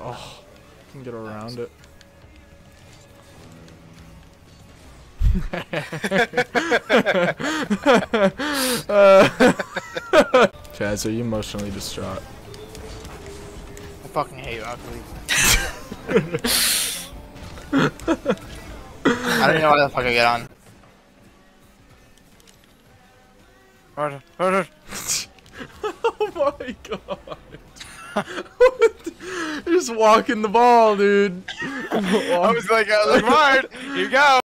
Oh, I can get around it. Chaz, are you emotionally distraught? I fucking hate you, ugly. I don't even know why the fuck I get on. Oh my god. Just walking the ball, dude. I was like, hard. Here you go.